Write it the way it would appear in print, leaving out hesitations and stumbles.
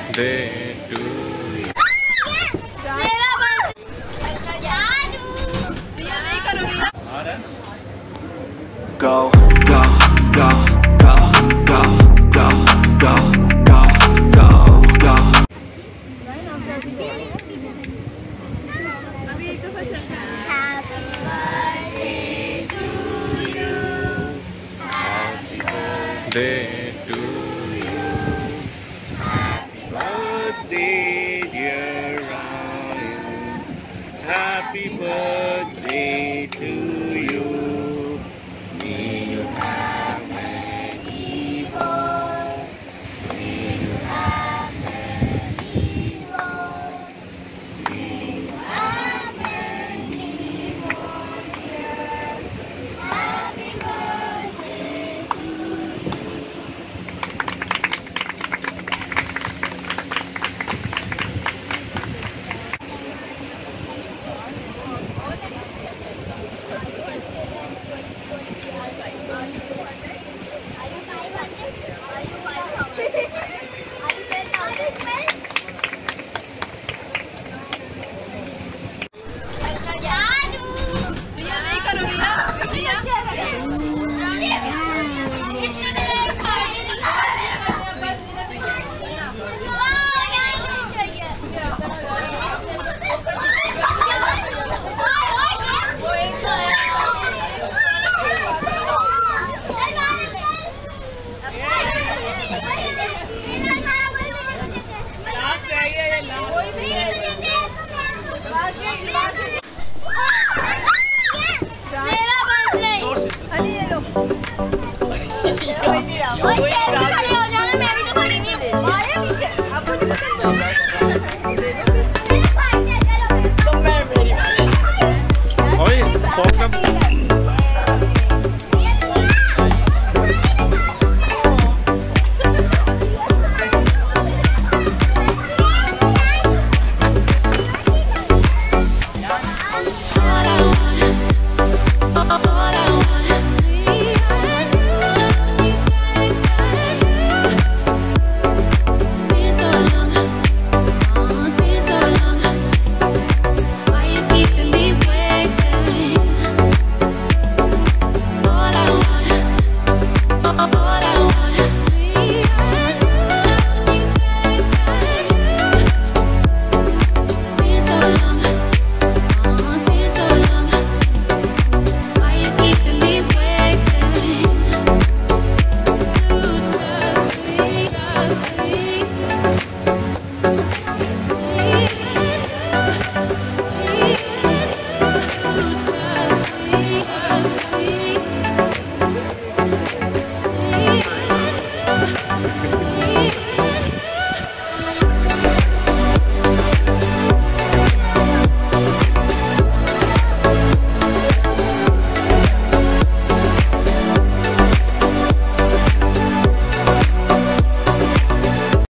birthday to you. Go, go, go, go, go, go, go, go, go, go. Happy birthday to you. Happy Day to you. Happy birthday, dear Ryan. Happy birthday to you. May you have many more. May you have many more. May you have many more years. Happy birthday to you. Oye,